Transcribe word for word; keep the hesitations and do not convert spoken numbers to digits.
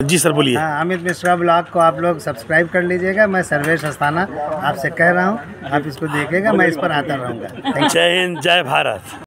जी sir बोलिए। हाँ, Amit Mishra blog को आप लोग सब्सक्राइब कर लीजिएगा। मैं सर्वेश अस्थाना आपसे कह रहा हूँ, आप इसको देखिएगा, मैं इस पर आता रहूँगा। जय हिंद, जय भारत।